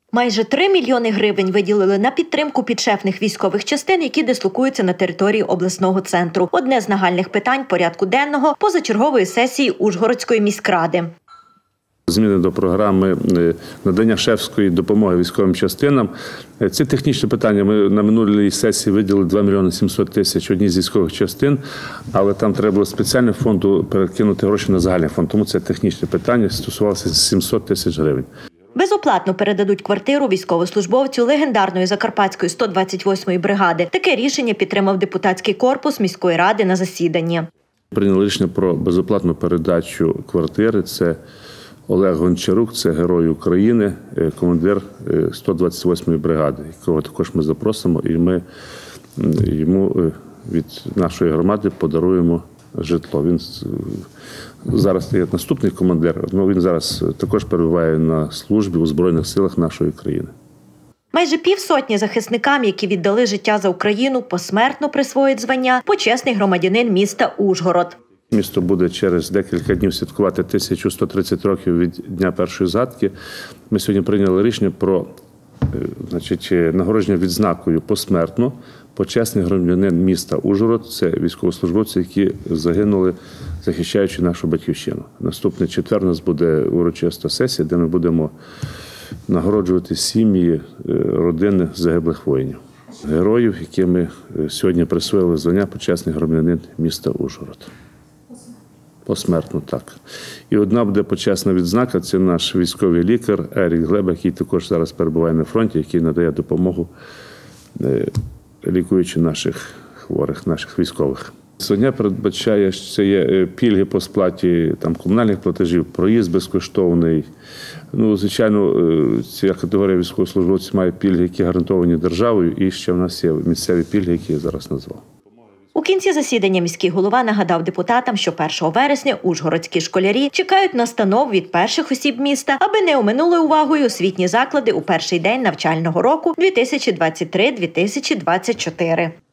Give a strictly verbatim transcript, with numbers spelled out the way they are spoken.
Майже три мільйони гривень виділили на підтримку підшефних військових частин, які дислокуються на території обласного центру. Одне з нагальних питань порядку денного позачергової сесії Ужгородської міськради. Зміни до програми надання шефської допомоги військовим частинам. Це технічне питання. Ми на минулій сесії виділили два мільйони сімсот тисяч одній з військових частин, але там треба було спеціальним фонду перекинути гроші на загальний фонд. Тому це технічне питання, стосувалося сімсот тисяч гривень. Безоплатно передадуть квартиру військовослужбовцю легендарної Закарпатської сто двадцять восьмої бригади. Таке рішення підтримав депутатський корпус міської ради на засіданні. Прийняли рішення про безоплатну передачу квартири. Це Олег Гончарук, це герой України, командир сто двадцять восьмої бригади, якого також ми запросимо, і ми йому від нашої громади подаруємо житло. Він зараз є наступний командир, але він зараз також перебуває на службі у Збройних силах нашої країни. Майже півсотні захисникам, які віддали життя за Україну, посмертно присвоїть звання почесний громадянин міста Ужгород. Місто буде через декілька днів святкувати тисячу сто тридцять років від Дня першої згадки. Ми сьогодні прийняли рішення про значить, нагородження відзнакою посмертно почесний громадянин міста Ужгород. Це військовослужбовці, які загинули, захищаючи нашу батьківщину. Наступний четвер у нас буде урочиста сесія, де ми будемо нагороджувати сім'ї, родини загиблих воїнів. Героїв, які ми сьогодні присвоїли звання почесний громадянин міста Ужгород. Посмертно, так. І одна буде почесна відзнака, це наш військовий лікар Ерік Глеба, який також зараз перебуває на фронті, який надає допомогу, лікуючи наших хворих, наших військових. Звання передбачає, що це є пільги по сплаті там, комунальних платежів, проїзд безкоштовний. Ну, звичайно, ця категорія військовослужбовців має пільги, які гарантовані державою, і ще в нас є місцеві пільги, які я зараз назвав. У кінці засідання міський голова нагадав депутатам, що першого вересня ужгородські школярі чекають настанов від перших осіб міста, аби не оминули увагою освітні заклади у перший день навчального року дві тисячі двадцять три - дві тисячі двадцять чотири.